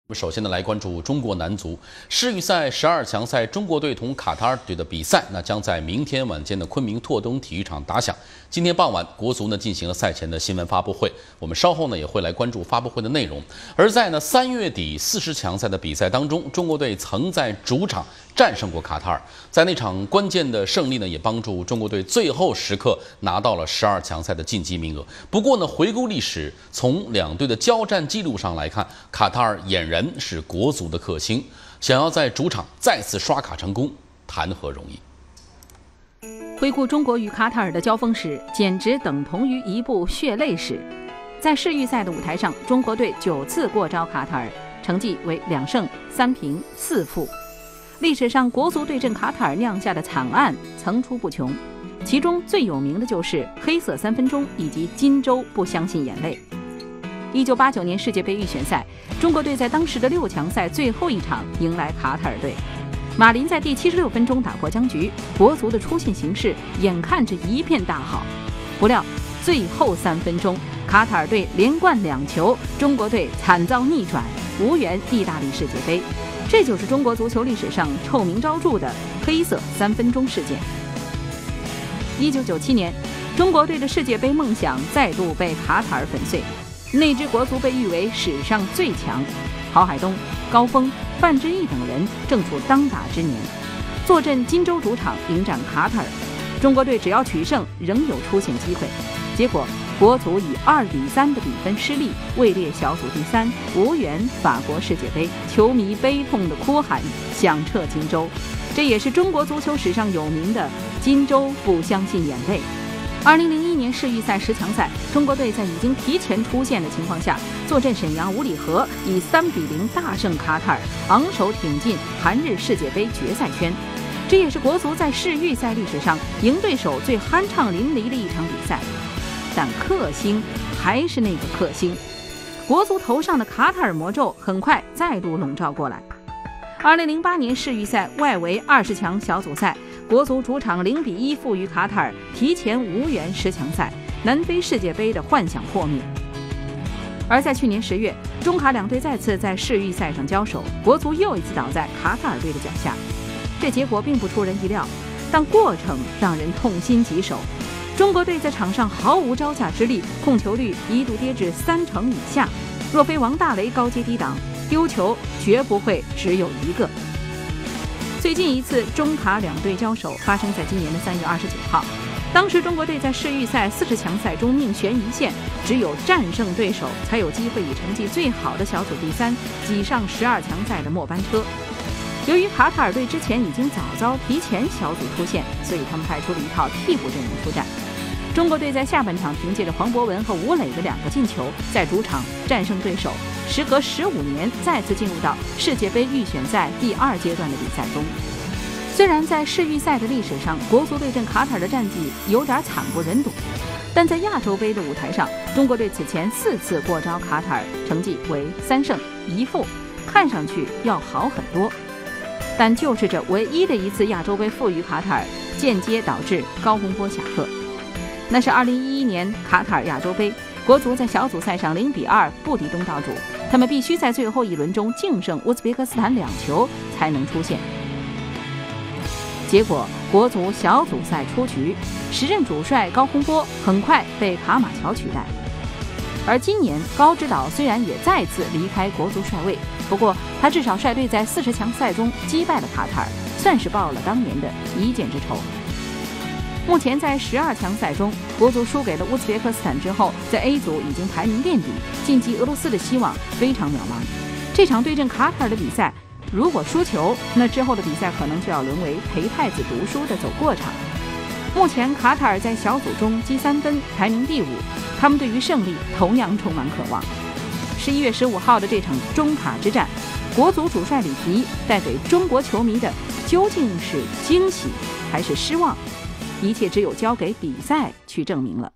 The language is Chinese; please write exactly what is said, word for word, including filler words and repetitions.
我们首先呢来关注中国男足世预赛十二强赛，中国队同卡塔尔队的比赛，那将在明天晚间的昆明拓东体育场打响。今天傍晚，国足呢进行了赛前的新闻发布会，我们稍后呢也会来关注发布会的内容。而在呢三月底四十强赛的比赛当中，中国队曾在主场战胜过卡塔尔，在那场关键的胜利呢，也帮助中国队最后时刻拿到了十二强赛的晋级名额。不过呢，回顾历史，从两队的交战记录上来看，卡塔尔俨然是国足的克星，想要在主场再次刷卡成功，谈何容易？ 回顾中国与卡塔尔的交锋史，简直等同于一部血泪史。在世预赛的舞台上，中国队九次过招卡塔尔，成绩为两胜三平四负。历史上国足对阵卡塔尔酿下的惨案层出不穷，其中最有名的就是黑色三分钟以及金州不相信眼泪。一九八九年世界杯预选赛，中国队在当时的六强赛最后一场迎来卡塔尔队，马林在第七十六分钟打破僵局，国足的出线形势眼看着一片大好。不料最后三分钟，卡塔尔队连灌两球，中国队惨遭逆转，无缘意大利世界杯。这就是中国足球历史上臭名昭著的黑色三分钟事件。一九九七年，中国队的世界杯梦想再度被卡塔尔粉碎。那支国足被誉为史上最强，郝海东、高峰、范志毅等人正处当打之年，坐镇金州主场迎战卡塔尔。中国队只要取胜，仍有出线机会。结果国足以二比三的比分失利，位列小组第三，无缘法国世界杯。球迷悲痛的哭喊，响彻金州。这也是中国足球史上有名的金州不相信眼泪。二零零一年世预赛十强赛，中国队在已经提前出线的情况下，坐镇沈阳五里河，以三比零大胜卡塔尔，昂首挺进韩日世界杯决赛圈。这也是国足在世预赛历史上赢对手最酣畅淋漓的一场比赛。但克星还是那个克星，国足头上的卡塔尔魔咒很快再度笼罩过来。二零零八年世预赛外围二十强小组赛，国足主场零比一负于卡塔尔，提前无缘十强赛，南非世界杯的幻想破灭。而在去年十月，中卡两队再次在世预赛上交手，国足又一次倒在卡塔尔队的脚下。这结果并不出人意料，但过程让人痛心疾首。中国队在场上毫无招架之力，控球率一度跌至三成以下。若非王大雷高接低挡，丢球绝不会只有一个。最近一次中卡两队交手发生在今年的三月二十九号，当时中国队在世预赛四十强赛中命悬一线，只有战胜对手才有机会以成绩最好的小组第三挤上十二强赛的末班车。由于卡塔尔队之前已经早早提前小组出线，所以他们派出了一套替补阵容出战。中国队在下半场凭借着黄博文和吴磊的两个进球，在主场战胜对手，时隔十五年再次进入到世界杯预选赛第二阶段的比赛中。虽然在世预赛的历史上，国足对阵卡塔尔的战绩有点惨不忍睹，但在亚洲杯的舞台上，中国队此前四次过招卡塔尔，成绩为三胜一负，看上去要好很多。但就是这唯一的一次亚洲杯负于卡塔尔，间接导致高洪波下课。那是二零一一年卡塔尔亚洲杯，国足在小组赛上零比二不敌东道主，他们必须在最后一轮中净胜乌兹别克斯坦两球才能出线。结果国足小组赛出局，时任主帅高洪波很快被卡马乔取代。而今年高指导虽然也再次离开国足帅位，不过他至少率队在四十强赛中击败了卡塔尔，算是报了当年的一箭之仇。目前在十二强赛中，国足输给了乌兹别克斯坦之后，在 A 组已经排名垫底，晋级俄罗斯的希望非常渺茫。这场对阵卡塔尔的比赛，如果输球，那之后的比赛可能就要沦为陪太子读书的走过场。目前卡塔尔在小组中积三分，排名第五，他们对于胜利同样充满渴望。十一月十五号的这场中卡之战，国足主帅里皮带给中国球迷的究竟是惊喜还是失望？一切只有交给比赛去证明了。